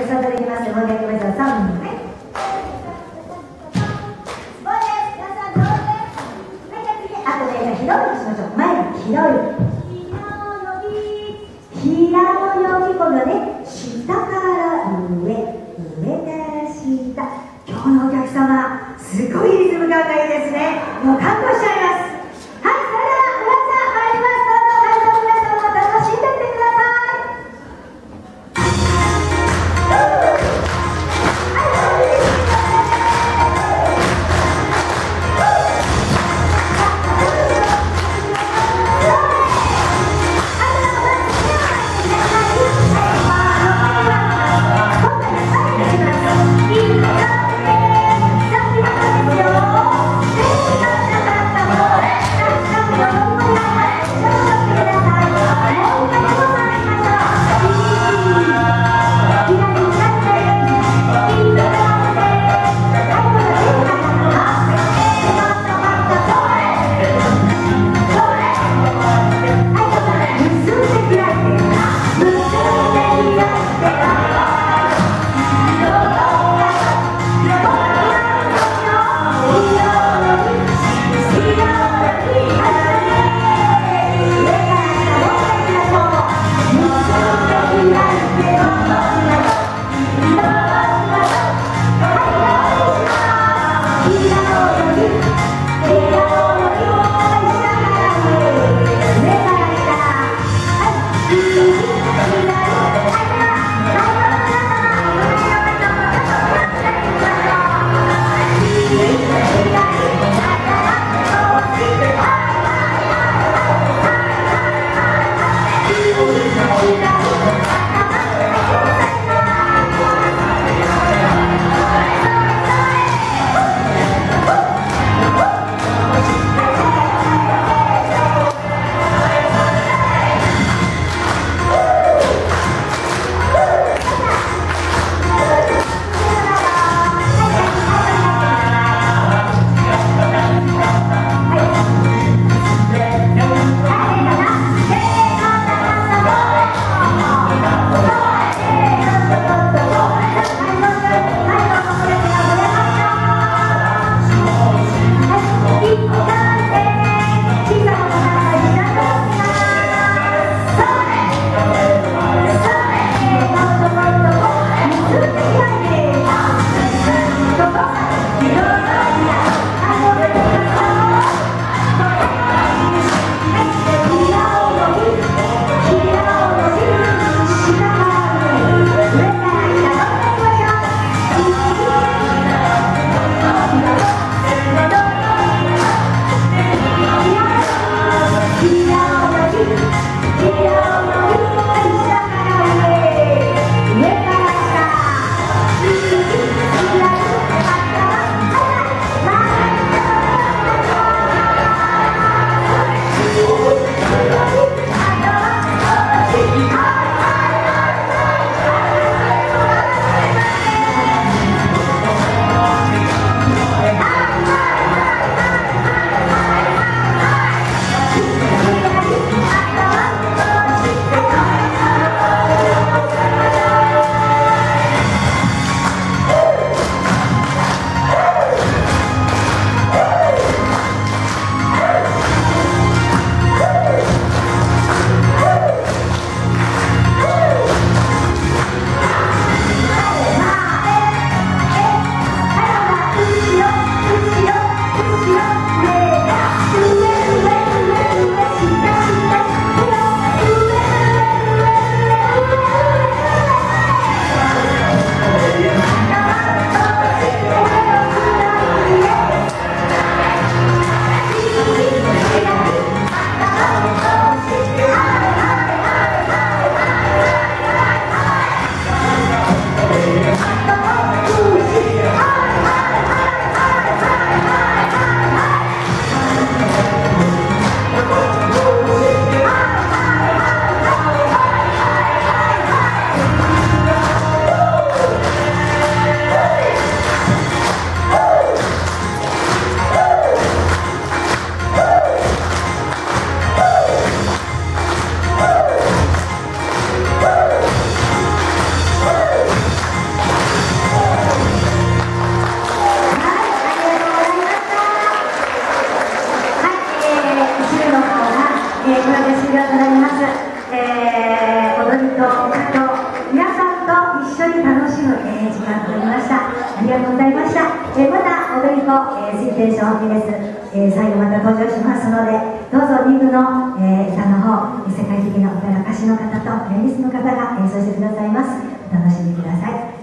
スタートできますので、もう一回いきましょう。3、はい。あとね、じゃあ広いにしましょう。前が広い。平の呼び込みはね、下から上、上から下。今日のお客様、すごいリズム感がいいですね。もう感動しちゃいます。はい、それでは皆さん入ります。どうぞ会場の皆さんも楽しんでってください。いいがございました。また踊り子、水天ショーです。最後また登場しますので、どうぞ2部の、歌の方、世界的なオペラ歌手の方とピアニストの方が演奏してくださいます。お楽しみください。